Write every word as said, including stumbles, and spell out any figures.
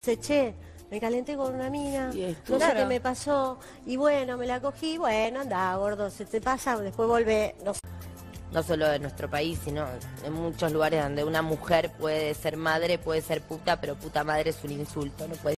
Se che, me calenté con una mina, Y esto, no sé claro. qué me pasó, y bueno, me la cogí, bueno, anda, gordo, se te pasa, después vuelve, no sé. No solo en nuestro país, sino en muchos lugares donde una mujer puede ser madre, puede ser puta, pero puta madre es un insulto, no puede